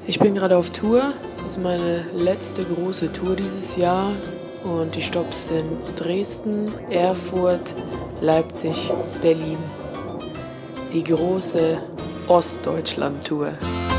Ich bin gerade auf Tour. Es ist meine letzte große Tour dieses Jahr. Und die Stopps sind Dresden, Erfurt, Leipzig, Berlin. Die große Ostdeutschland-Tour.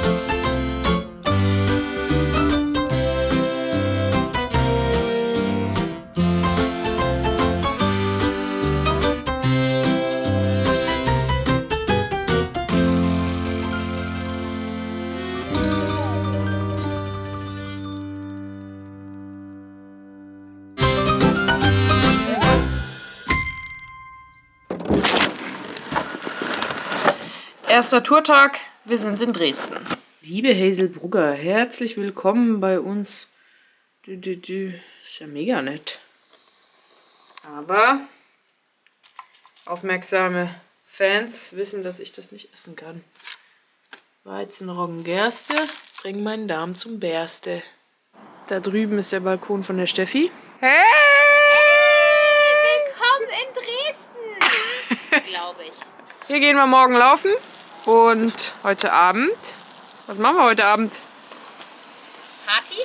Erster Tourtag, wir sind in Dresden. Liebe Hazel Brugger, herzlich willkommen bei uns. Ist ja mega nett. Aber aufmerksame Fans wissen, dass ich das nicht essen kann. Weizen, Roggen, Gerste, bring meinen Darm zum Berste. Da drüben ist der Balkon von der Steffi. Hey! Willkommen in Dresden, glaube ich. Hier gehen wir morgen laufen. Und heute Abend, was machen wir heute Abend? Party?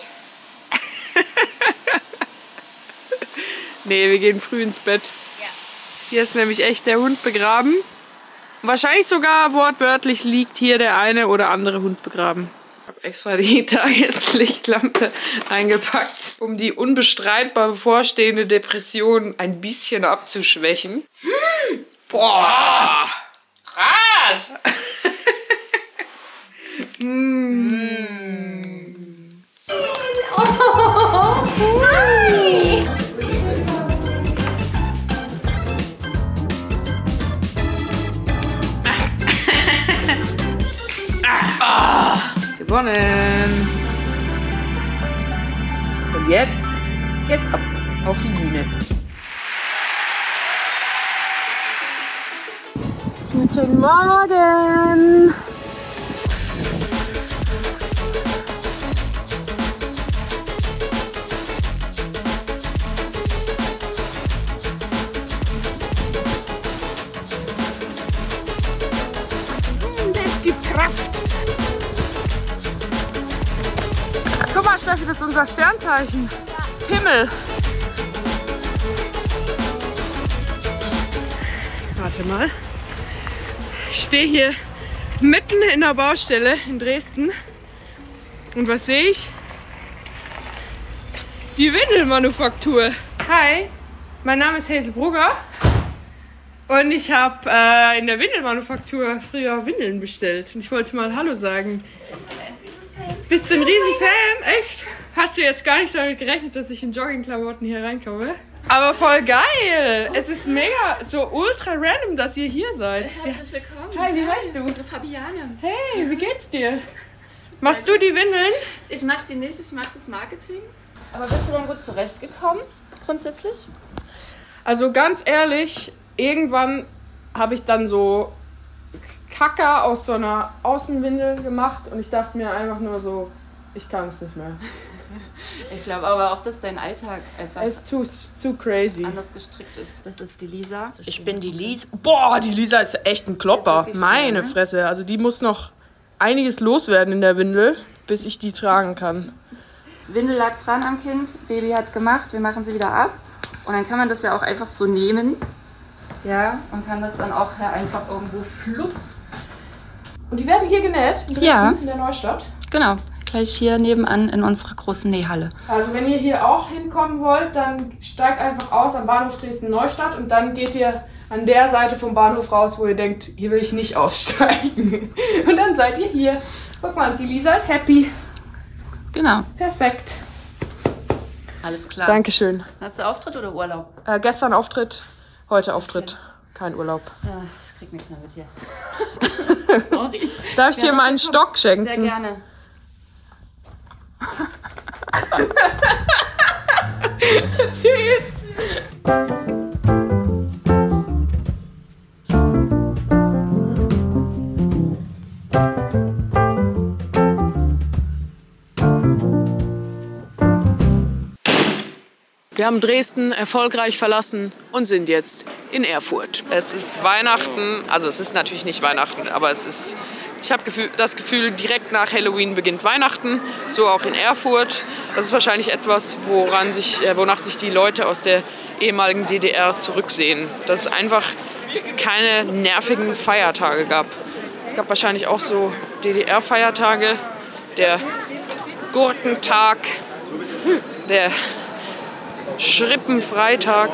Nee, wir gehen früh ins Bett. Ja. Hier ist nämlich echt der Hund begraben. Wahrscheinlich sogar wortwörtlich liegt hier der eine oder andere Hund begraben. Ich habe extra die Tageslichtlampe eingepackt, um die unbestreitbar bevorstehende Depression ein bisschen abzuschwächen. Boah! Krass! Oh, hi! Gewonnen! Und jetzt geht's ab auf die Bühne. Guten Morgen! Das gibt Kraft! Guck mal, Steffi, das ist unser Sternzeichen. Himmel! Warte mal. Ich stehe hier mitten in der Baustelle in Dresden. Und was sehe ich? Die Windelmanufaktur. Hi, mein Name ist Hazel Brugger. Und ich habe in der Windelmanufaktur früher Windeln bestellt. Und ich wollte mal Hallo sagen. Bist du ein Riesenfan? Echt? Hast du jetzt gar nicht damit gerechnet, dass ich in Joggingklamotten hier reinkomme? Aber voll geil! Es ist mega, so ultra random, dass ihr hier seid. Herzlich willkommen. Hi, wie heißt du? Fabiane. Hey, wie geht's dir? Machst du die Windeln? Ich mach die nicht, ich mach das Marketing. Aber bist du denn gut zurechtgekommen, grundsätzlich? Also ganz ehrlich, irgendwann habe ich dann so Kacker aus so einer Außenwindel gemacht und ich dachte mir einfach nur so, ich kann es nicht mehr. Ich glaube aber auch, dass dein Alltag einfach Es ist zu crazy. anders gestrickt ist. Das ist die Lisa. Ich bin die Lisa. Boah, die Lisa ist echt ein Klopper. wirklich Meine schwer, ne? Fresse. Also die muss noch einiges loswerden in der Windel, bis ich die tragen kann. Windel lag dran am Kind, Baby hat gemacht, wir machen sie wieder ab. Und dann kann man das ja auch einfach so nehmen. Ja, und kann das dann auch einfach irgendwo flupp. Und die werden hier genäht in Dresden, Ja. in der Neustadt? Genau, gleich hier nebenan in unserer großen Nähhalle. Also wenn ihr hier auch hinkommen wollt, dann steigt einfach aus am Bahnhof Dresden-Neustadt und dann geht ihr an der Seite vom Bahnhof raus, wo ihr denkt, hier will ich nicht aussteigen. Und dann seid ihr hier. Guck mal, die Lisa ist happy. Genau. Perfekt. Alles klar. Dankeschön. Hast du Auftritt oder Urlaub? Gestern Auftritt, heute Auftritt. Kein Urlaub. Ja, ich krieg nichts mehr mit dir. Sorry. Darf ich dir mal einen Stock schenken? Sehr gerne. Tschüss. Wir haben Dresden erfolgreich verlassen und sind jetzt in Erfurt. Es ist Weihnachten, also es ist natürlich nicht Weihnachten, aber es ist, ich habe das Gefühl, direkt nach Halloween beginnt Weihnachten, so auch in Erfurt. Das ist wahrscheinlich etwas, wonach sich die Leute aus der ehemaligen DDR zurücksehen. Dass es einfach keine nervigen Feiertage gab. Es gab wahrscheinlich auch so DDR-Feiertage, der Gurkentag, der Schrippenfreitag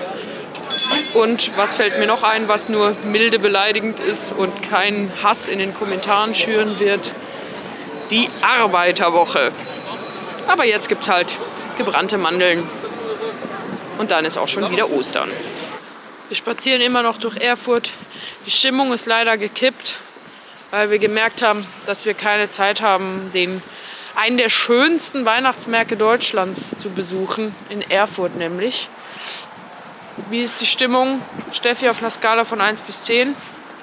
und was fällt mir noch ein, was nur milde beleidigend ist und keinen Hass in den Kommentaren schüren wird, die Arbeiterwoche. Aber jetzt gibt's halt gebrannte Mandeln und dann ist auch schon wieder Ostern. Wir spazieren immer noch durch Erfurt. Die Stimmung ist leider gekippt, weil wir gemerkt haben, dass wir keine Zeit haben, einen der schönsten Weihnachtsmärkte Deutschlands zu besuchen, in Erfurt nämlich. Wie ist die Stimmung, Steffi, auf einer Skala von 1 bis 10?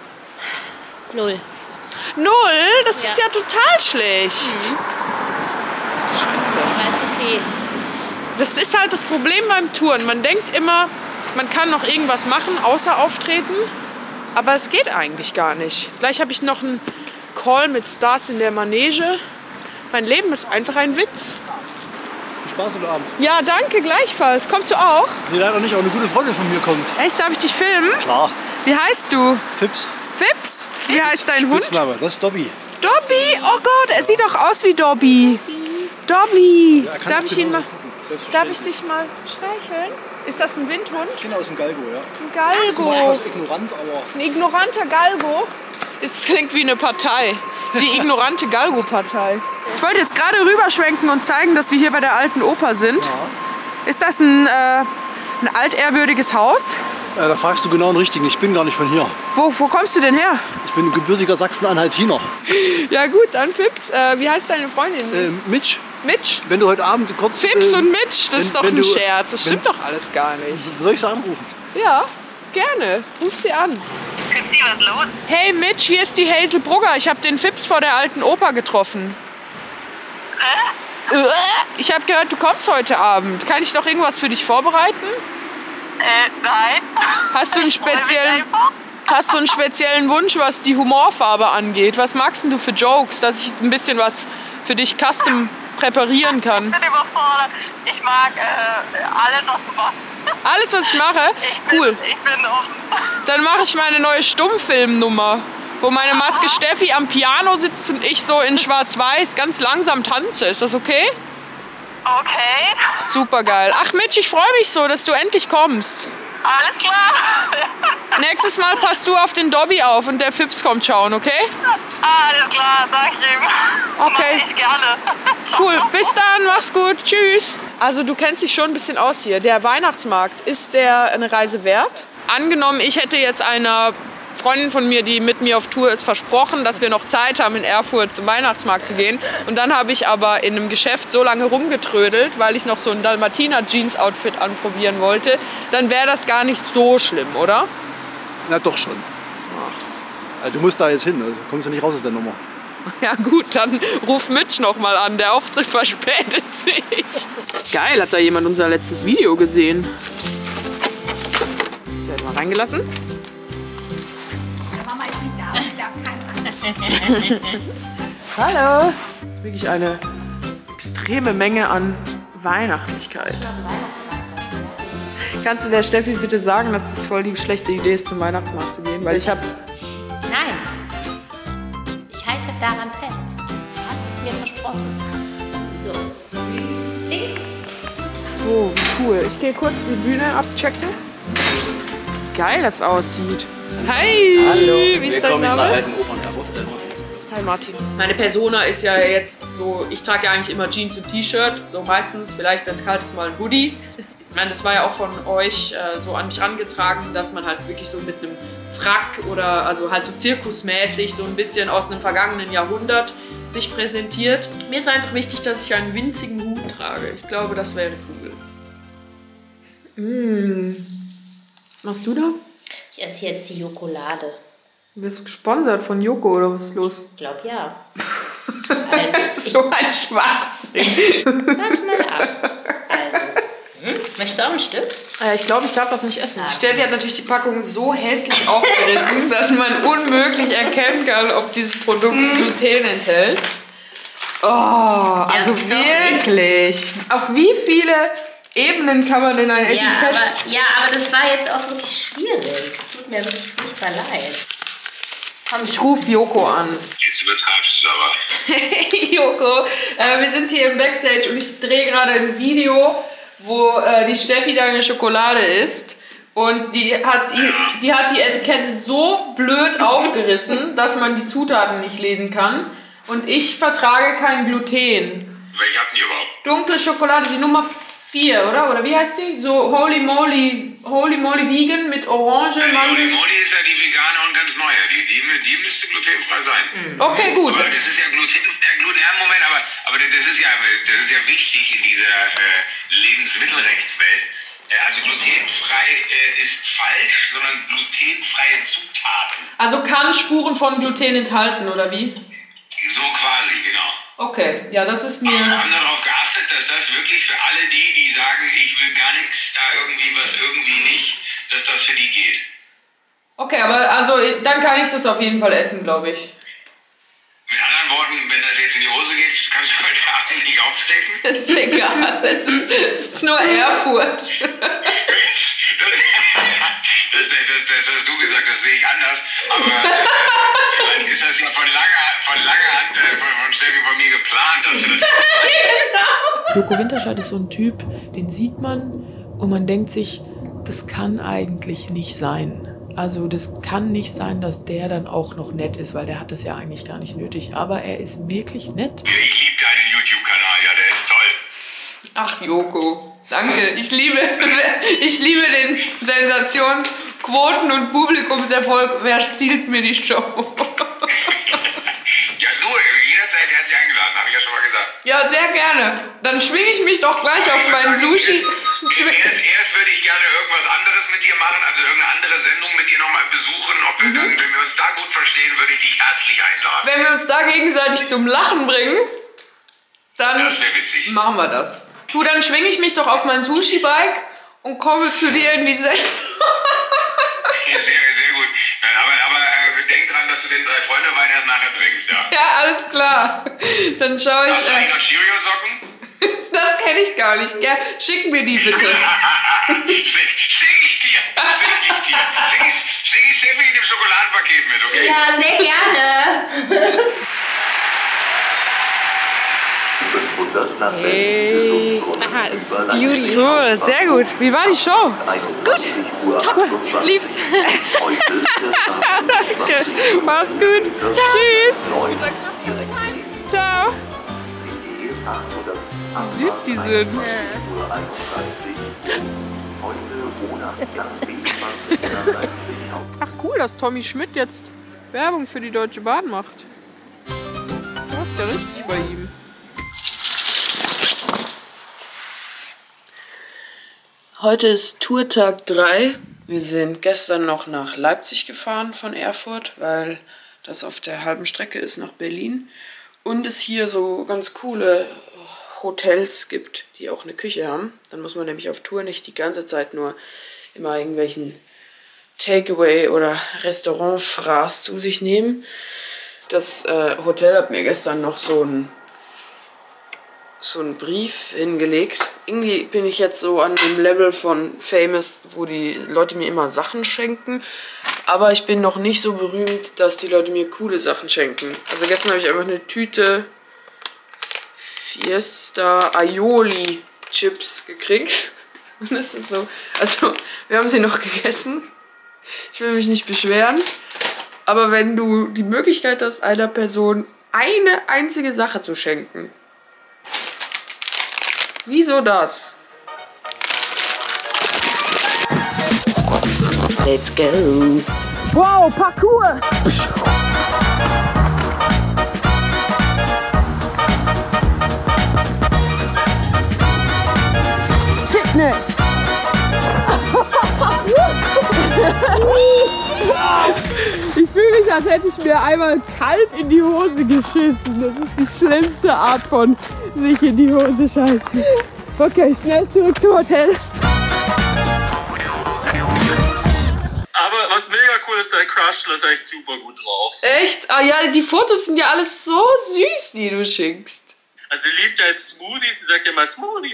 0. 0? Das ist ja total schlecht. Scheiße. Okay. Das ist halt das Problem beim Touren. Man denkt immer, man kann noch irgendwas machen, außer auftreten. Aber es geht eigentlich gar nicht. Gleich habe ich noch einen Call mit Stars in der Manege. Mein Leben ist einfach ein Witz. Viel Spaß heute Abend. Ja, danke, gleichfalls. Kommst du auch? Nee, leider nicht, aber eine gute Freundin von mir kommt. Echt? Darf ich dich filmen? Klar. Wie heißt du? Fips. Fips? Wie heißt dein Hund? Spitzname, das ist Dobby. Dobby? Oh Gott, er sieht doch aus wie Dobby. Dobby. Ja, Darf ich ihn mal... gucken. Darf ich dich mal streicheln? Ist das ein Windhund? Genau, aus dem Galgo, ja. Ein Ist immer Galgo. etwas ignorant, aber... Ein ignoranter Galgo? Das klingt wie eine Partei. Die ignorante Galgo-Partei. Ich wollte jetzt gerade rüberschwenken und zeigen, dass wir hier bei der Alten Oper sind. Ja. Ist das ein altehrwürdiges Haus? Da fragst du genau den Richtigen. Ich bin gar nicht von hier. Wo kommst du denn her? Ich bin gebürtiger Sachsen-Anhaltiner. Ja gut, dann Fips. Wie heißt deine Freundin? Mitch, Mitch? wenn du heute Abend kurz... Fips und Mitch, das ist doch wenn ein du- Scherz. Das stimmt doch alles gar nicht. Soll ich sie anrufen? Ja, gerne. Ruf sie an. Fipsi, was ist los? Hey Mitch, hier ist die Hazel Brugger. Ich habe den Fips vor der Alten Oper getroffen. Ich habe gehört, du kommst heute Abend. Kann ich noch irgendwas für dich vorbereiten? Nein. Hast du einen Ich freu mich speziellen, einfach. hast du einen speziellen Wunsch, was die Humorfarbe angeht? Was magst denn du für Jokes, dass ich ein bisschen was für dich custom präparieren kann? Ich bin überfordert. Ich mag alles, was du machst. Alles, was ich mache? Cool. Ich bin offen. Dann mache ich meine neue Stummfilmnummer, wo meine Maske Steffi am Piano sitzt und ich so in Schwarz-Weiß ganz langsam tanze. Ist das okay? Okay. Super geil. Ach Mitch, ich freue mich so, dass du endlich kommst. Alles klar. Nächstes Mal passt du auf den Dobby auf und der Fips kommt schauen, okay? Alles klar, sag ich ihm. Okay. Mach ich gerne. Cool, bis dann, mach's gut, tschüss. Also du kennst dich schon ein bisschen aus hier. Der Weihnachtsmarkt, ist der eine Reise wert? Angenommen, ich hätte jetzt einer Freundin von mir, die mit mir auf Tour ist, versprochen, dass wir noch Zeit haben, in Erfurt zum Weihnachtsmarkt zu gehen. Und dann habe ich aber in einem Geschäft so lange rumgetrödelt, weil ich noch so ein Dalmatiner-Jeans-Outfit anprobieren wollte. Dann wäre das gar nicht so schlimm, oder? Na doch schon. Also, du musst da jetzt hin, also kommst du nicht raus aus der Nummer. Ja gut, dann ruf Mitch noch mal an. Der Auftritt verspätet sich. Geil, hat da jemand unser letztes Video gesehen? Jetzt werden wir reingelassen. Hallo. Das ist wirklich eine extreme Menge an Weihnachtlichkeit. Kannst du der Steffi bitte sagen, dass das voll die schlechte Idee ist, zum Weihnachtsmarkt zu gehen? Weil ich habe... Nein. Ich halte daran fest. Du hast es mir versprochen. So. Links. Oh, wie cool. Ich gehe kurz die Bühne abchecken. Geil das aussieht. Hi! Hallo, Wie ist dein willkommen in der Name? Alten Oper in Erfurt. Hi Martin. Meine Persona ist ja jetzt so, ich trage ja eigentlich immer Jeans und T-Shirt. So meistens, vielleicht wenn es kalt ist, mal ein Hoodie. Ich meine, das war ja auch von euch so an mich rangetragen, dass man halt wirklich so mit einem Frack oder also halt so zirkusmäßig so ein bisschen aus einem vergangenen Jahrhundert sich präsentiert. Mir ist einfach wichtig, dass ich einen winzigen Hut trage. Ich glaube, das wäre cool. Was machst du da? Ich esse jetzt die Jokolade. Du bist gesponsert von Joko oder was ist los? Ich glaube ja. Also, So ein Schwachsinn. warte mal ab. Also, möchtest du auch ein Stück? Ich glaube, ich darf das nicht essen. Steffi hat natürlich die Packung so hässlich aufgerissen, dass man unmöglich erkennen kann, ob dieses Produkt Gluten enthält. Oh, also wirklich. Auf wie viele Ebenen kann man denn ein Etikett... Aber das war jetzt auch wirklich schwierig. Es tut mir wirklich furchtbar leid. Komm, ich rufe Joko an. Jetzt übertreibst du es aber. Hey Joko, wir sind hier im Backstage und ich drehe gerade ein Video, wo die Steffi deine Schokolade isst. Und die hat die Etikette so blöd aufgerissen, dass man die Zutaten nicht lesen kann. Und ich vertrage kein Gluten. Welche hatten die überhaupt? Dunkle Schokolade, die Nummer 4, oder? Oder wie heißt die? So Holy Moly Vegan mit Orange, Holy Mandeln. Moly ist ja die vegane und ganz neue. Die müsste glutenfrei sein. Okay, gut. Aber das ist ja Moment, aber das ist ja wichtig in dieser Lebensmittelrechtswelt. Also glutenfrei ist falsch, sondern glutenfreie Zutaten. Also kann Spuren von Gluten enthalten, oder wie? So quasi, genau. Okay, ja, das ist mir... Wir haben darauf geachtet, dass das wirklich für alle die sagen, ich will gar nichts, da irgendwie was irgendwie nicht, dass das für die geht. Okay, aber also dann kann ich das auf jeden Fall essen, glaube ich. Mit anderen Worten, wenn das jetzt in die Hose geht, kannst du heute Abend nicht auftreten. Das ist egal, es ist nur Erfurt. Das hast du gesagt, das sehe ich anders. Aber vielleicht ist das ja von langer Hand von Steffi von mir geplant, dass du das... Genau. Joko Winterscheid ist so ein Typ, den sieht man und man denkt sich, das kann eigentlich nicht sein. Also das kann nicht sein, dass der dann auch noch nett ist, weil der hat das ja eigentlich gar nicht nötig. Aber er ist wirklich nett. Ich liebe deinen YouTube-Kanal, ja, der ist toll. Ach Joko, danke. Ich liebe den Sensationsquoten- und Publikumserfolg. Wer stiehlt mir die Show? Ja, du, jederzeit herzlich eingeladen, habe ich ja schon mal gesagt. Ja, sehr gerne. Dann schwinge ich mich doch gleich auf meinen Sushi. Erst würde ich gerne irgendwas anderes mit dir machen, also irgendeine andere Sendung mit dir nochmal besuchen. Wenn wir uns da gut verstehen, würde ich dich herzlich einladen. Wenn wir uns da gegenseitig zum Lachen bringen, dann Das wäre witzig. machen wir das. Du, dann schwinge ich mich doch auf mein Sushi-Bike und komme zu dir in die Sendung. Ja, sehr gut. Aber denk dran, dass du den 3-Freunde-Wein erst nachher trinkst, ja? Ja, alles klar. Dann schaue ich... Hast du eigentlich noch Cheerio-Socken? Das kenne ich gar nicht. Schick mir die bitte. Sing ich dir. Sing ich Steffi in dem Schokoladenpaket mit, okay? Ja, sehr gerne. Hey. Aha, it's beauty. Cool, sehr gut. Wie war die Show? Gut, top, lieb's. Danke. Mach's gut. Tschüss. Ciao. Wie süß die sind. Ach cool, dass Tommy Schmidt jetzt Werbung für die Deutsche Bahn macht. Läuft ja richtig bei ihm. Heute ist Tourtag 3. Wir sind gestern noch nach Leipzig gefahren von Erfurt, weil das auf der halben Strecke ist nach Berlin. Und es hier so ganz coole Hotels gibt, die auch eine Küche haben. Dann muss man nämlich auf Tour nicht die ganze Zeit nur immer irgendwelchen Takeaway- oder Restaurant-Fraß zu sich nehmen. Das Hotel hat mir gestern noch so einen Brief hingelegt. Irgendwie bin ich jetzt so an dem Level von Famous, wo die Leute mir immer Sachen schenken. Aber ich bin noch nicht so berühmt, dass die Leute mir coole Sachen schenken. Also gestern habe ich einfach eine Tüte Fiesta Aioli Chips gekriegt. Und das ist so, also wir haben sie noch gegessen. Ich will mich nicht beschweren. Aber wenn du die Möglichkeit hast, einer Person eine einzige Sache zu schenken, wieso das? Let's go. Wow, Parkour! Fitness! Ich fühle mich, als hätte ich mir einmal kalt in die Hose geschissen. Das ist die schlimmste Art von sich in die Hose scheißen. Okay, schnell zurück zum Hotel. Aber was mega cool ist, dein Crush ist echt super gut drauf. Echt? Ah ja, die Fotos sind ja alles so süß, die du schickst. Also sie liebt ja jetzt Smoothies, sie sagt ja immer Smoothie.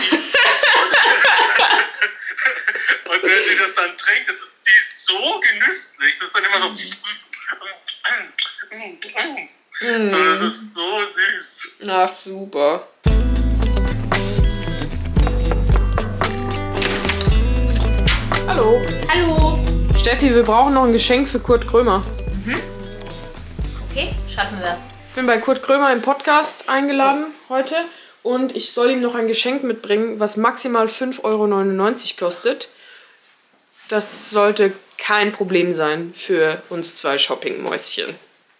Und wenn sie das dann trinkt, die ist so genüsslich. Das ist dann immer so. So, das ist so süß. Ach, super. Hallo. Hallo. Steffi, wir brauchen noch ein Geschenk für Kurt Krömer. Okay, schaffen wir. Ich bin bei Kurt Krömer im Podcast eingeladen heute und ich soll ihm noch ein Geschenk mitbringen, was maximal 5,99 € kostet. Das sollte kein Problem sein für uns zwei Shoppingmäuschen.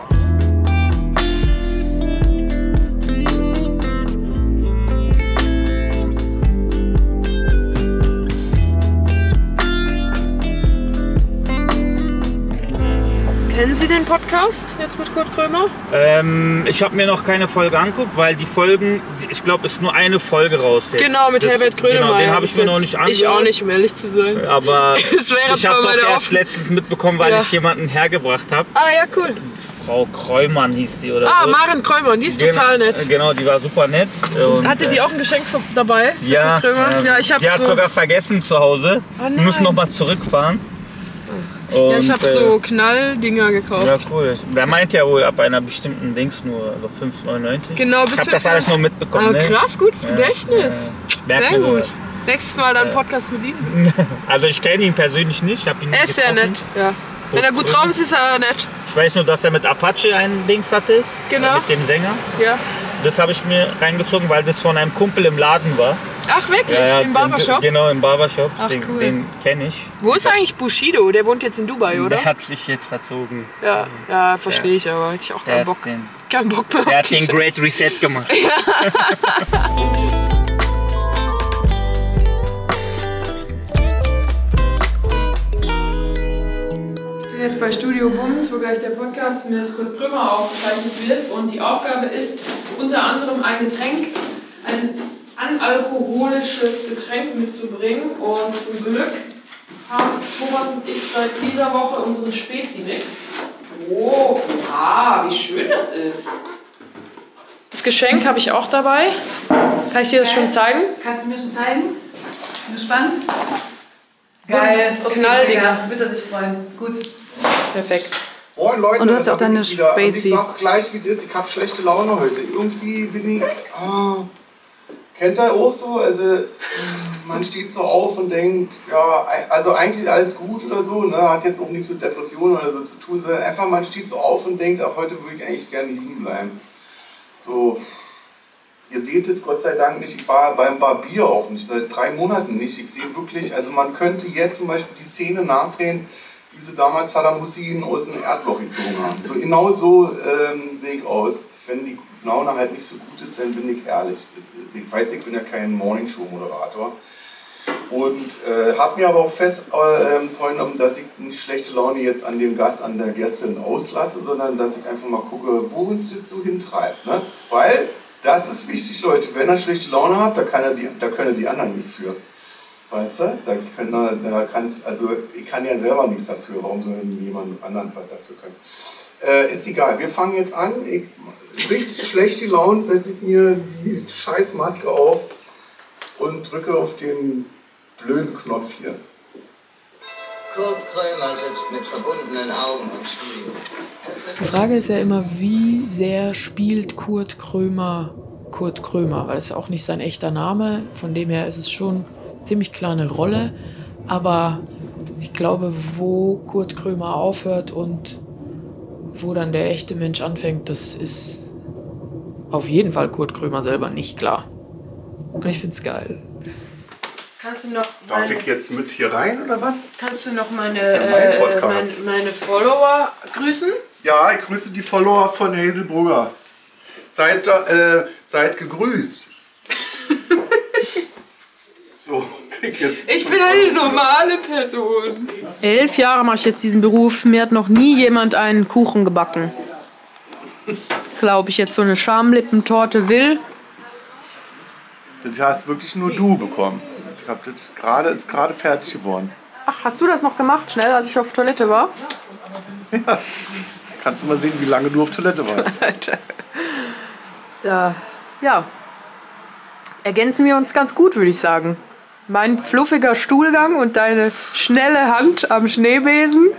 Kennen Sie den Podcast jetzt mit Kurt Krömer? Ich habe mir noch keine Folge angeguckt, weil die Folgen, ich glaube, es ist nur eine Folge raus jetzt. Genau, mit Herbert Grönemeyer. Genau, den habe ich mir noch nicht angehört. Ich auch nicht, um ehrlich zu sein. Aber es wäre ich habe es auch erst letztens mitbekommen, weil ich jemanden hergebracht habe. Ah ja, cool. Frau Kreumann hieß sie, oder? Ah, Maren Kreumann, die ist total nett. Genau, die war super nett. Und, hatte die auch ein Geschenk dabei? Ja, ich habe die hat sogar vergessen zu Hause. Wir müssen noch mal zurückfahren. Und, ja, ich habe so Knalldinger gekauft. Ja, cool. Der meint ja wohl ab einer bestimmten Dings nur also 5,99. Genau, ich habe das alles nur mitbekommen. Ah, krass, gutes Gedächtnis. Sehr gut. Nächstes Mal dann Podcast mit ihm. Also ich kenne ihn persönlich nicht. Ich ihn er ist sehr nett, ja. Wenn er gut drauf ist, ist er nett. Ich weiß nur, dass er mit Apache ein Dings hatte. Genau. Mit dem Sänger. Ja. Das habe ich mir reingezogen, weil das von einem Kumpel im Laden war. Ach wirklich? Ja, im Barbershop? Genau, im Barbershop. Ach, cool. Den kenne ich. Wo ist eigentlich Bushido? Der wohnt jetzt in Dubai, oder? Der hat sich jetzt verzogen. Ja, verstehe ich, aber hätte ich auch keinen Bock. Keinen Bock mehr. Der hat den Great Reset gemacht. Ich bin jetzt bei Studio Bums, wo gleich der Podcast mit Kurt Krömer aufgezeichnet wird. Und die Aufgabe ist unter anderem ein analkoholisches Getränk mitzubringen. Und zum Glück haben Thomas und ich seit dieser Woche unseren Spezi-Mix. Oh, wie schön das ist. Das Geschenk habe ich auch dabei. Kann ich dir das schon zeigen? Kannst du mir schon zeigen? Bin gespannt. Geil. Okay, Knalldinger. Wird er sich freuen. Gut. Perfekt. Moin Leute, und du hast ja auch deine Spezi. Ich sag gleich, wie das ist. Ich habe schlechte Laune heute. Irgendwie bin ich... kennt ihr auch so? Also, man steht so auf und denkt, ja, also eigentlich alles gut oder so, ne? Hat jetzt auch nichts mit Depressionen oder so zu tun, sondern einfach man steht so auf und denkt, auch heute würde ich eigentlich gerne liegen bleiben. So, ihr seht es Gott sei Dank nicht, ich war beim Barbier auch nicht, seit 3 Monaten nicht. Ich sehe wirklich, also man könnte jetzt zum Beispiel die Szene nachdrehen, wie sie damals Saddam Hussein aus dem Erdloch gezogen haben. So, genau so sehe ich aus. Wenn die Laune halt nicht so gut ist, dann bin ich ehrlich. Ich weiß, ich bin ja kein Morningshow-Moderator. Und habe mir aber auch fest vorgenommen, dass ich nicht schlechte Laune jetzt an dem Gast, an der Gästin auslasse, sondern dass ich einfach mal gucke, wo uns das so hintreibt. Ne? Weil, das ist wichtig, Leute, wenn er schlechte Laune hat, da können die anderen nichts für. Weißt du? Also ich kann ja selber nichts dafür, warum soll jemand anderen was dafür können? Ist egal, wir fangen jetzt an. Richtig schlechte Laune setze ich mir die scheiß Maske auf und drücke auf den blöden Knopf hier. Kurt Krömer sitzt mit verbundenen Augen im Studio. Die Frage ist ja immer, wie sehr spielt Kurt Krömer, weil es ist auch nicht sein echter Name, von dem her ist es schon ziemlich klar eine Rolle, aber ich glaube, wo Kurt Krömer aufhört und wo dann der echte Mensch anfängt, das ist auf jeden Fall Kurt Krömer selber nicht klar. Und ich find's geil. Kannst du noch Darf ich jetzt mit hier rein oder was? Kannst du noch meine Follower grüßen? Ja, ich grüße die Follower von Hazel Brugger. Seid gegrüßt. So, krieg jetzt. Ich bin eine normale Person. 11 Jahre mache ich jetzt diesen Beruf. Mir hat noch nie jemand einen Kuchen gebacken. Glaube ich jetzt so eine Schamlippentorte will. Das hast wirklich nur du bekommen. Ich glaube, das ist gerade fertig geworden. Ach, hast du das noch gemacht, schnell, als ich auf Toilette war? Ja. Kannst du mal sehen, wie lange du auf Toilette warst. Da. Ja, ergänzen wir uns ganz gut, würde ich sagen. Mein fluffiger Stuhlgang und deine schnelle Hand am Schneebesen.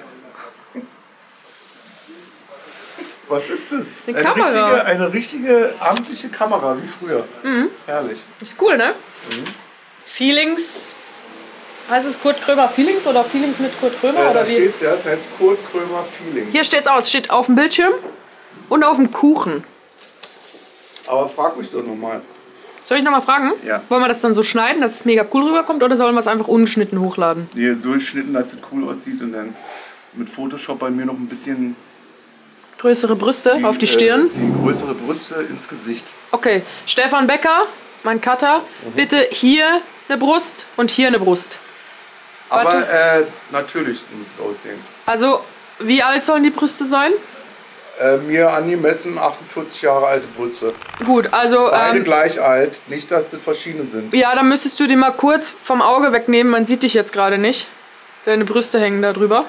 Was ist das? Eine Kamera. Eine richtige amtliche Kamera, wie früher. Mhm. Herrlich. Ist cool, ne? Mhm. Feelings. Heißt es Kurt Krömer Feelings oder Feelings mit Kurt Krömer? Da oder wie? steht's ja, es heißt Kurt Krömer Feelings. Hier steht's aus. Steht auf dem Bildschirm und auf dem Kuchen. Aber frag mich doch nochmal. Soll ich nochmal fragen? Ja. Wollen wir das dann so schneiden, dass es mega cool rüberkommt, oder sollen wir es einfach ungeschnitten hochladen? Nee, so geschnitten, dass es cool aussieht und dann mit Photoshop bei mir noch ein bisschen... Größere Brüste auf die Stirn? Die größere Brüste ins Gesicht. Okay, Stefan Becker, mein Cutter, bitte hier eine Brust und hier eine Brust. Aber natürlich muss es aussehen. Also, wie alt sollen die Brüste sein? Mir angemessen 48 Jahre alte Brüste. Gut, also... Beide gleich alt, nicht, dass sie verschiedene sind. Ja, dann müsstest du die mal kurz vom Auge wegnehmen. Man sieht dich jetzt gerade nicht. Deine Brüste hängen da drüber.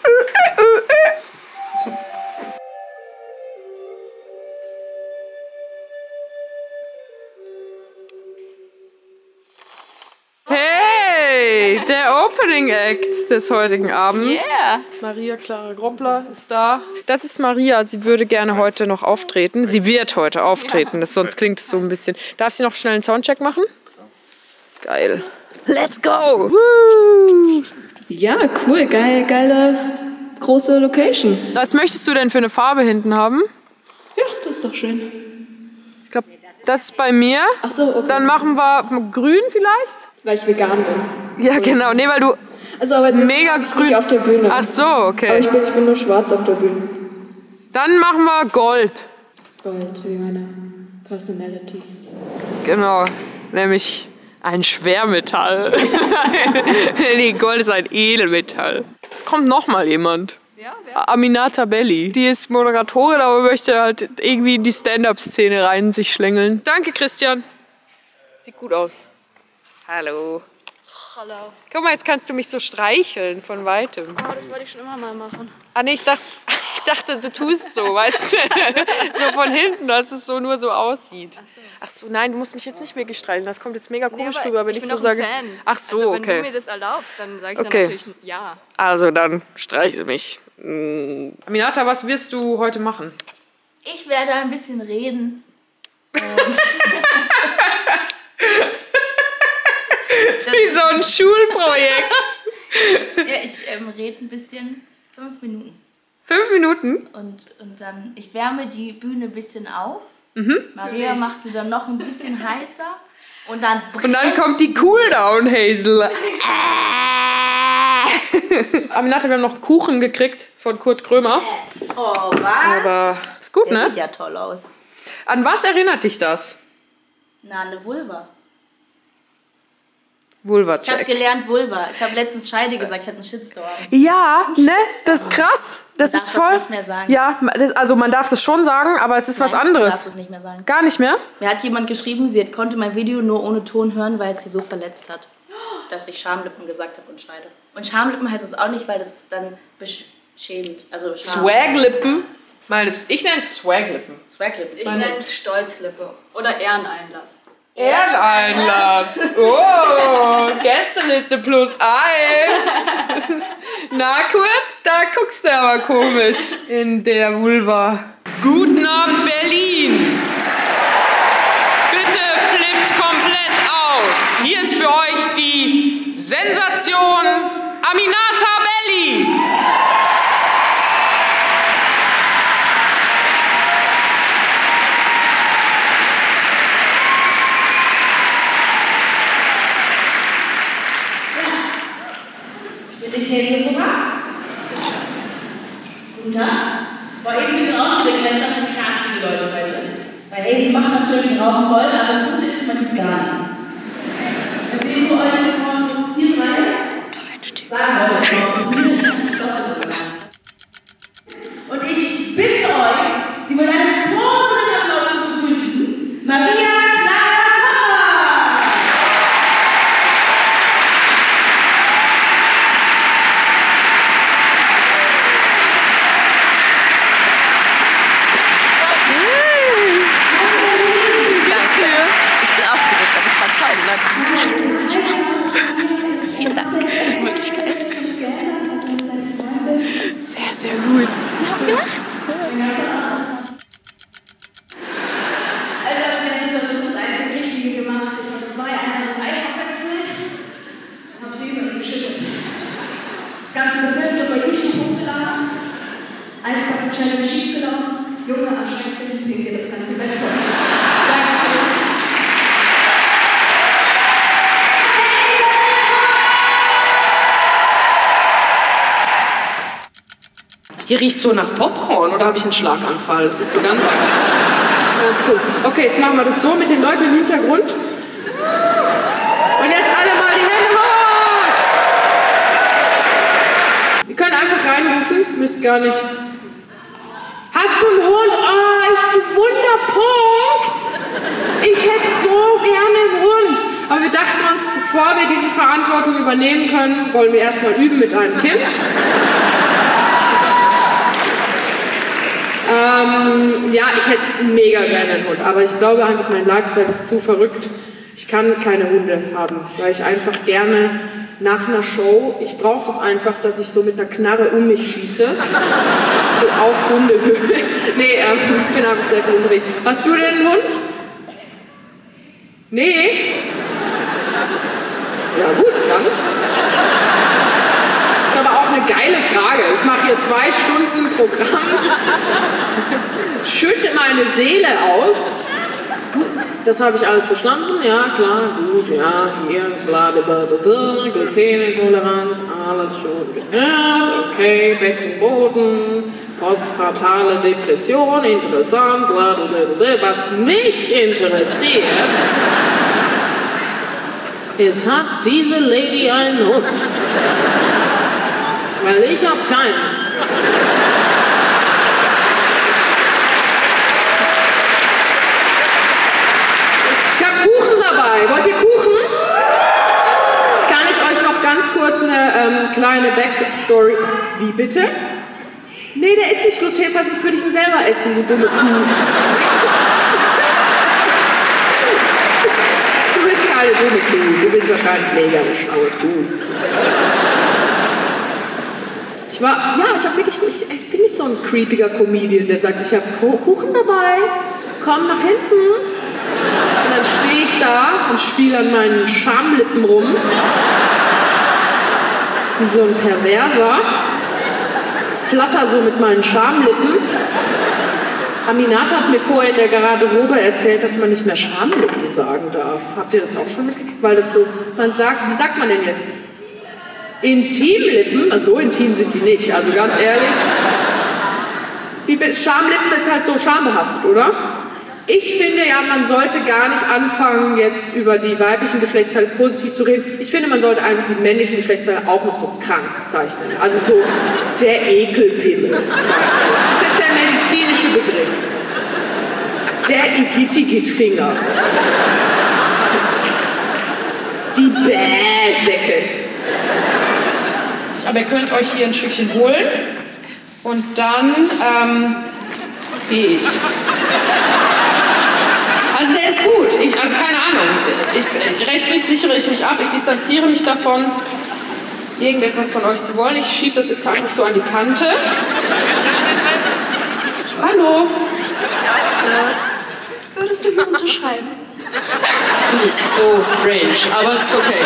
Hey, der Opening Act des heutigen Abends. Yeah. Maria Clara Groppler ist da. Das ist Maria, sie würde gerne heute noch auftreten. Sie wird heute auftreten, sonst klingt es so ein bisschen. Darf sie noch schnell einen Soundcheck machen? Geil. Let's go! Woo. Ja, cool, geile, große Location. Was möchtest du denn für eine Farbe hinten haben? Ja, das ist doch schön. Ich glaube, das ist bei mir. Ach so, okay. Dann machen wir grün vielleicht? Weil ich vegan bin. Ja, genau. Nee, weil du also, aber das mega ist grün... nicht auf der Bühne. Ach so, okay. Aber ich bin nur schwarz auf der Bühne. Dann machen wir Gold. Gold, wie meine Personality. Genau, nämlich ein Schwermetall. Nee, Gold ist ein Edelmetall. Es kommt noch mal jemand. Ja, wer? Aminata Belli. Die ist Moderatorin, aber möchte halt irgendwie in die Stand-Up-Szene rein sich schlängeln. Danke, Christian. Sieht gut aus. Hallo. Hallo. Guck mal, jetzt kannst du mich so streicheln von Weitem. Oh, das wollte ich schon immer mal machen. Ah nee, ich dachte, du tust so, weißt du? So von hinten, dass es so nur so aussieht. Ach so, nein, du musst mich jetzt nicht wirklich streicheln. Das kommt jetzt mega komisch rüber, wenn ich so sage. Fan. Ach so, also, wenn okay. du mir das erlaubst, dann sage ich Okay. dann natürlich ja. Also dann streichel mich. Aminata, was wirst du heute machen? Ich werde ein bisschen reden. Wie so ein Schulprojekt. Ja, ich rede ein bisschen. 5 Minuten. 5 Minuten? Und dann, ich wärme die Bühne ein bisschen auf. Mhm. Maria macht sie dann noch ein bisschen heißer. Und dann kommt die Cooldown, Hazel. Aminata, wir haben noch Kuchen gekriegt von Kurt Krömer. Oh, was? Aber ist gut, Der ne? sieht ja toll aus. An was erinnert dich das? Na, eine Vulva. Ich Vulva-Check. habe gelernt Vulva. Ich habe letztens Scheide gesagt, ich hatte einen Shitstorm. Ja, ne? Das ist krass. Das Man ist darf voll. das nicht mehr sagen. Ja, also man darf das schon sagen, aber es ist was Nein, anderes. Man darf das nicht mehr sagen. Gar nicht mehr? Mir hat jemand geschrieben, sie konnte mein Video nur ohne Ton hören, weil es sie so verletzt hat, dass ich Schamlippen gesagt habe und Scheide. Und Schamlippen heißt es auch nicht, weil das ist dann beschämend. Also Swaglippen? Ich nenne es Swaglippen. Swaglippen. Ich nenne es Stolzlippe oder Ehreneinlass. Ehreneinlass. Oh, Gästeliste +1. Na kurz, da guckst du aber komisch in der Vulva. Guten Abend, Berlin. Bitte flippt komplett aus. Hier ist für euch die Sensation Aminata Belli. Guten Tag. War eben ein bisschen aufgeregt, weil ich dachte, krass, die Leute heute. Weil Hazel macht natürlich den Raum voll, aber das Gute ist, man sieht gar nichts. Deswegen für euch von so viel Reihe. Sagen Leute, und ich bitte euch, sie mit einem großen Applaus zu begrüßen, Maria Clara Groppler! Danke. anscheinend schief gelaufen. Junge, erschreckt sich, pinkt das ganze Bett voll. Dankeschön. Hier riecht es so nach Popcorn oder habe ich einen Schlaganfall? Das ist so ganz cool. Okay, jetzt machen wir das so mit den Leuten im Hintergrund. Und jetzt alle mal die Hände hoch! Ihr könnt einfach reinrufen, müsst gar nicht. Hast du einen Hund? Oh, Wunderpunkt! Ich hätte so gerne einen Hund. Aber wir dachten uns, bevor wir diese Verantwortung übernehmen können, wollen wir erstmal üben mit einem Kind. Ja, ich hätte mega gerne einen Hund, aber ich glaube einfach, mein Lifestyle ist zu verrückt. Ich kann keine Hunde haben, weil ich einfach gerne nach einer Show, ich brauche das einfach, dass ich so mit einer Knarre um mich schieße. So auf Hundehöhe. Nee, ich bin einfach sehr viel unterwegs. Hast du denn einen Hund? Nee? Ja gut, dann. Das ist aber auch eine geile Frage. Ich mache hier 2 Stunden Programm, schütte meine Seele aus. Das habe ich alles verstanden, ja klar, gut, ja, hier, bla bla bla bla, Glutenintoleranz, alles schon gehört, okay, Beckenboden, postpartale Depression, interessant, bla bla bla bla. Was mich interessiert, ist, hat diese Lady einen Hund? Weil ich habe keinen. Ich habe Kuchen dabei. Wollt ihr Kuchen? Kann ich euch noch ganz kurz eine kleine Backstory... Wie bitte? Nee, der ist nicht glutenfrei, sonst würde ich ihn selber essen, du dumme Kuh. Du bist keine dumme Kuh. Du bist wahrscheinlich mega eine schlaue Kuh. Ich bin nicht so ein creepiger Comedian, der sagt, ich habe Kuchen dabei, komm nach hinten. Und dann stehe ich da und spiele an meinen Schamlippen rum. Wie so ein Perverser. Flatter so mit meinen Schamlippen. Aminata hat mir vorher in der Garderobe erzählt, dass man nicht mehr Schamlippen sagen darf. Habt ihr das auch schon mitgekriegt? Weil das so, man sagt, wie sagt man denn jetzt? Intimlippen, also so intim sind die nicht, also ganz ehrlich. Schamlippen ist halt so schambehaftet, oder? Ich finde ja, man sollte gar nicht anfangen, jetzt über die weiblichen Geschlechtsteile positiv zu reden. Ich finde, man sollte einfach die männlichen Geschlechtsteile auch noch so krank zeichnen. Also so der Ekelpimmel. Das ist der medizinische Begriff. Der Igittigitfinger. Die Bähsäcke. Aber ihr könnt euch hier ein Stückchen holen und dann gehe ich. Also der ist gut, also keine Ahnung, rechtlich sichere ich mich ab, ich distanziere mich davon, irgendetwas von euch zu wollen. Ich schiebe das jetzt einfach so an die Kante. Hallo. Ich bin die Erste. Würdest du mir unterschreiben? Du bist so strange, aber es ist okay.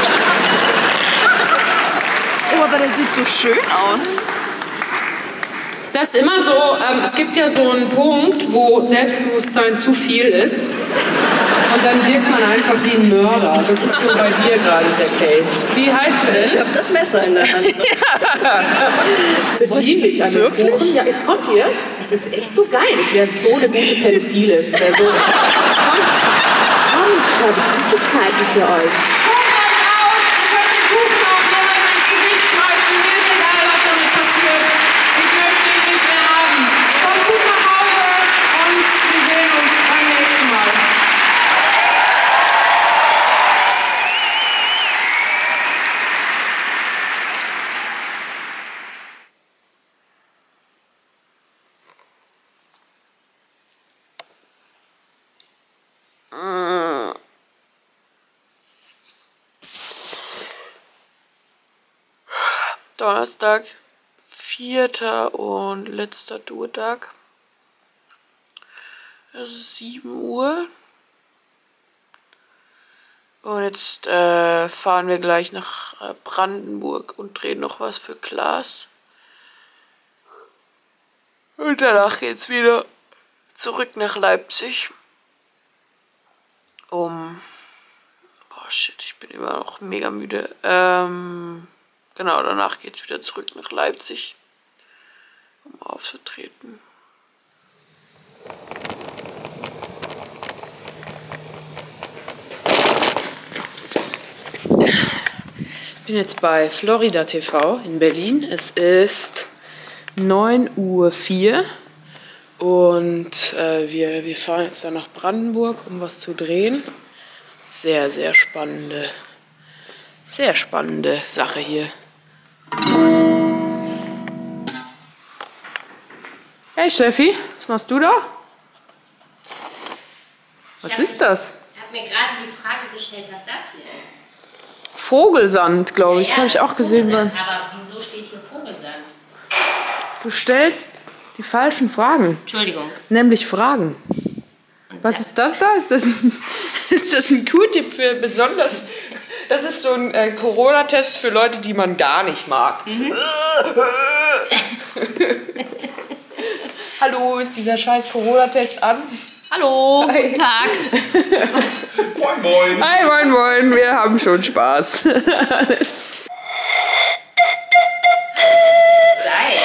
Oh, aber der sieht so schön aus. Das ist immer so, es gibt ja so einen Punkt, wo Selbstbewusstsein zu viel ist und dann wirkt man einfach wie ein Mörder. Das ist so bei dir gerade der Case. Wie heißt du denn? Ich habe das Messer in der Hand. Ja. Bedien dich an den Kuchen. Ja, jetzt kommt ihr. Das ist echt so geil. Ich wäre so eine gute Pädophile. Das wäre so... Kommt, ich habe Süßigkeiten für euch. Donnerstag, 4. und letzter Tourtag. Es ist 7 Uhr. Und jetzt fahren wir gleich nach Brandenburg und drehen noch was für Klaas. Und danach geht's wieder zurück nach Leipzig. Boah, shit, ich bin immer noch mega müde. Genau, danach geht's wieder zurück nach Leipzig, um aufzutreten. Ich bin jetzt bei Florida TV in Berlin. Es ist 9:04 Uhr und wir fahren jetzt dann nach Brandenburg, um was zu drehen. Sehr, sehr spannende Sache hier. Hey Steffi, was machst du da? Was ist das? Ich habe mir gerade die Frage gestellt, was das hier ist. Vogelsand, glaube ich. Das habe ich auch gesehen. Aber wieso steht hier Vogelsand? Du stellst die falschen Fragen. Entschuldigung. Nämlich Fragen. Was ist das da? Ist das ein Q-Tip für besonders... Das ist so ein Corona-Test für Leute, die man gar nicht mag. Mhm. Hallo, ist dieser scheiß Corona-Test an? Hallo, Hi. guten Tag. Moin, moin. Hi, moin, moin. Wir haben schon Spaß. Alles. Geil.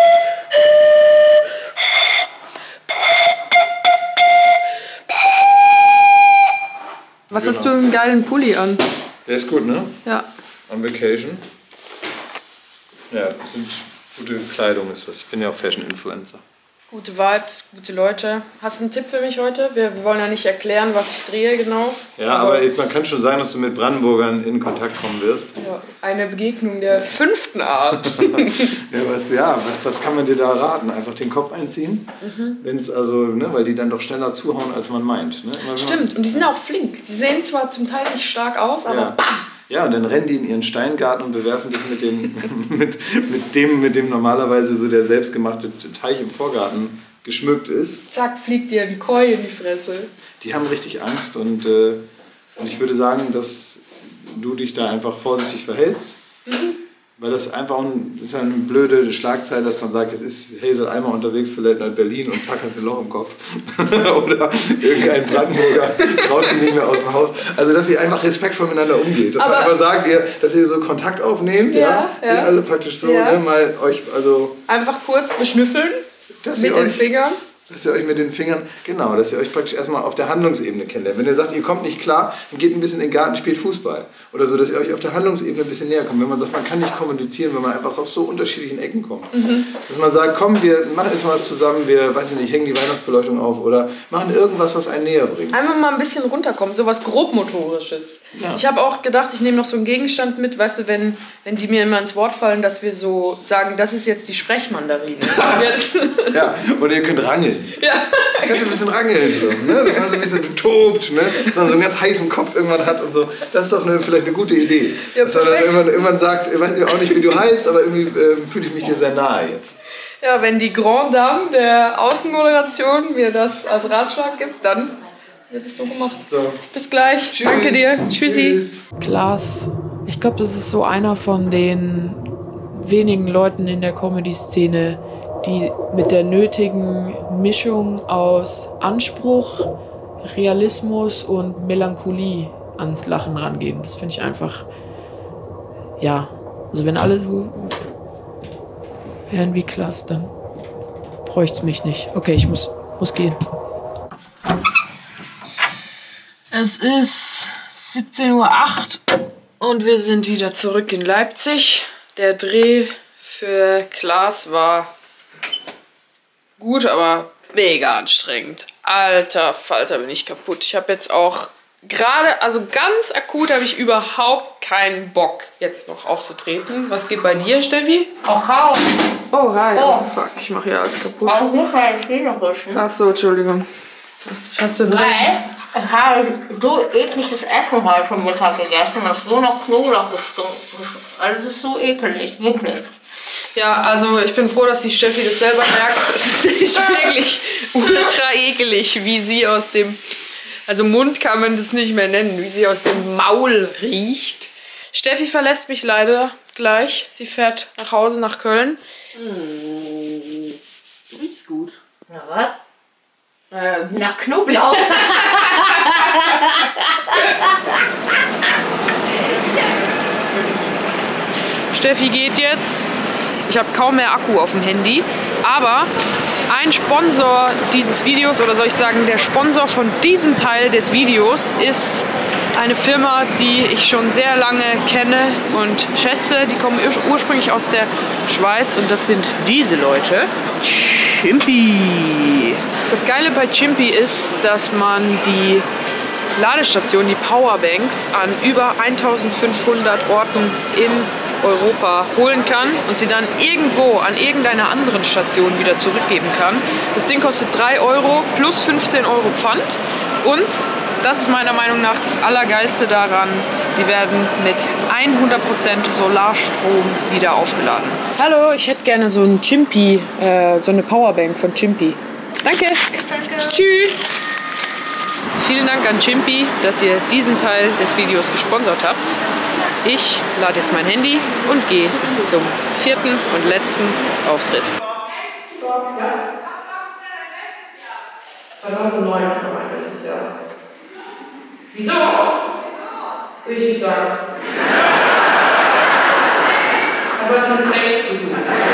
Was hast du einen geilen Pulli an? Der ist gut, ne? Ja. On Vacation. Ja, gute Kleidung ist das. Ich bin ja auch Fashion-Influencer. Gute Vibes, gute Leute. Hast du einen Tipp für mich heute? Wir wollen ja nicht erklären, was ich drehe genau. Ja, aber man kann schon sagen, dass du mit Brandenburgern in Kontakt kommen wirst. Ja, eine Begegnung der 5. Art. Was kann man dir da raten? Einfach den Kopf einziehen? Mhm. Wenn es also, ne, weil die dann doch schneller zuhauen, als man meint. Ne? Stimmt, und die sind auch flink. Die sehen zwar zum Teil nicht stark aus, aber bam! Ja, und dann rennen die in ihren Steingarten und bewerfen dich mit dem normalerweise so der selbstgemachte Teich im Vorgarten geschmückt ist. Zack, fliegt dir ein Koi in die Fresse. Die haben richtig Angst und ich würde sagen, dass du dich da einfach vorsichtig verhältst. Mhm. Weil das einfach das ist ja eine blöde Schlagzeile, dass man sagt, es ist Hazel einmal unterwegs für Late Night Berlin und zack, hat sie ein Loch im Kopf. Oder irgendein Brandenburger traut sie nicht mehr aus dem Haus. Also, dass ihr einfach respektvoll miteinander umgeht. Dass man einfach sagt, dass ihr so Kontakt aufnehmt. Ja. Also praktisch so, ne, mal euch, also... Einfach kurz beschnüffeln mit den Fingern. Dass ihr euch mit den Fingern, genau, dass ihr euch praktisch erstmal auf der Handlungsebene kennenlernt. Wenn ihr sagt, ihr kommt nicht klar, dann geht ein bisschen in den Garten, spielt Fußball. Oder so, dass ihr euch auf der Handlungsebene ein bisschen näher kommt. Wenn man sagt, man kann nicht kommunizieren, wenn man einfach aus so unterschiedlichen Ecken kommt. Mhm. Dass man sagt, komm, wir machen jetzt mal was zusammen, wir, weiß ich nicht, hängen die Weihnachtsbeleuchtung auf oder machen irgendwas, was einen näher bringt. Einfach mal ein bisschen runterkommen, so was grobmotorisches. Ja. Ich habe auch gedacht, ich nehme noch so einen Gegenstand mit, weißt du, wenn die mir immer ins Wort fallen, dass wir so sagen, das ist jetzt die Sprechmandarine. Ja, oder ihr könnt rangeln. Ja. Ihr könnt ein bisschen rangeln, so, ne? Dass man so ein bisschen tobt, ne? Dass man so einen ganz heißen Kopf irgendwann hat und so. Das ist doch vielleicht eine gute Idee. Ja, dass man dann irgendwann sagt, ich weiß auch nicht, wie du heißt, aber irgendwie fühle ich mich dir sehr nahe jetzt. Ja, wenn die Grand Dame der Außenmoderation mir das als Ratschlag gibt, dann wird es so gemacht. So. Bis gleich. Tschüss. Danke dir. Tschüssi. Tschüss. Klaas, ich glaube, das ist so einer von den wenigen Leuten in der Comedy-Szene, die mit der nötigen Mischung aus Anspruch, Realismus und Melancholie ans Lachen rangehen. Das finde ich einfach, ja, also wenn alle so wären wie Klaas, dann bräuchte es mich nicht. Okay, ich muss gehen. Es ist 17:08 Uhr und wir sind wieder zurück in Leipzig. Der Dreh für Klaas war gut, aber mega anstrengend. Alter Falter, bin ich kaputt. Ich habe jetzt auch gerade, also ganz akut habe ich überhaupt keinen Bock, jetzt noch aufzutreten. Was geht bei dir, Steffi? Auch Haus. Oh, hi. Oh, fuck, ich mache hier alles kaputt. Ach so, Entschuldigung. Was hast du drin? Ich habe so ekliges Essen heute Mittag gegessen, das so nach Knoblauch gestunken. Also es ist so ekelig, wirklich. Ja, also ich bin froh, dass die Steffi das selber merkt. Es ist nicht wirklich ultra ekelig, wie sie aus dem, also Mund kann man das nicht mehr nennen, wie sie aus dem Maul riecht. Steffi verlässt mich leider gleich. Sie fährt nach Hause, nach Köln. riecht's gut. Na was? Nach Knoblauch. Steffi geht jetzt. Ich habe kaum mehr Akku auf dem Handy. Aber ein Sponsor dieses Videos, oder soll ich sagen, der Sponsor von diesem Teil des Videos ist eine Firma, die ich schon sehr lange kenne und schätze. Die kommen ursprünglich aus der Schweiz und das sind diese Leute. Chimpy. Das Geile bei Chimpy ist, dass man die Ladestationen, die Powerbanks, an über 1500 Orten in Europa holen kann und sie dann irgendwo an irgendeiner anderen Station wieder zurückgeben kann. Das Ding kostet 3 € plus 15 € Pfand und das ist meiner Meinung nach das Allergeilste daran, sie werden mit 100% Solarstrom wieder aufgeladen. Hallo, ich hätte gerne so ein Chimpy, so eine Powerbank von Chimpy. Danke. Danke. Tschüss. Vielen Dank an Chimpy, dass ihr diesen Teil des Videos gesponsert habt. Ich lade jetzt mein Handy und gehe zum 4. und letzten Auftritt. 2009 war mein bestes Jahr. Wieso? Würde ich nicht sagen. Aber es hat mit Sex zu tun.